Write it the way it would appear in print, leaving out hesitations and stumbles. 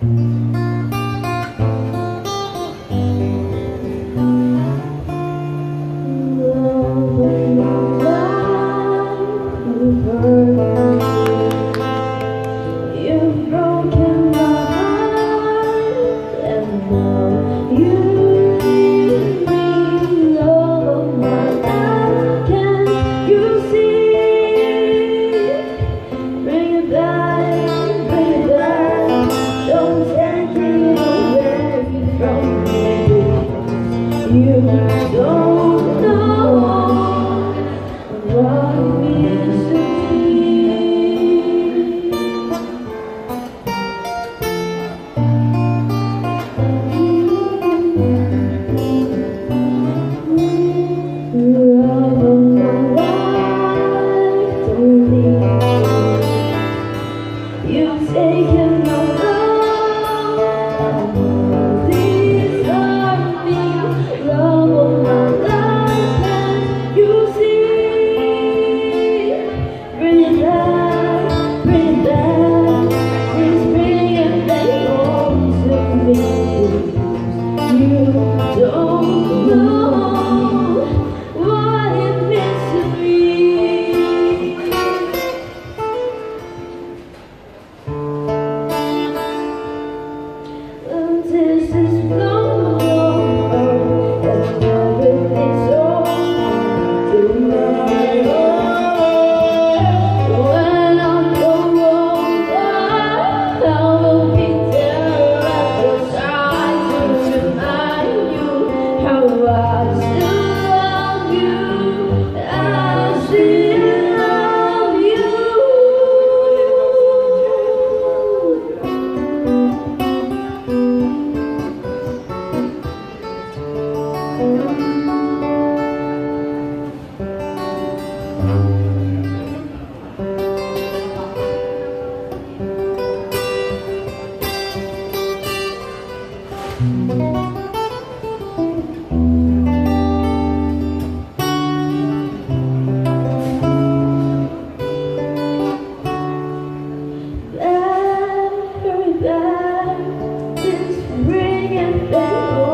You've broken my heart, and now you leave me, love of my life. Can't you see? Bring it back, bring it back. Don't take it away from me. You don't know what it means to me. Love of my life, don't leave. You've taken my love, please love me. Love of my life, can't you see? Bring it back, bring it back. Please bring it back home to me. You don't know what it means to me. And this is no more, and everything's over tomorrow. When I'm older, I will be there at your side to remind you how I still love you. I still love you. Hurry back, just bring it back.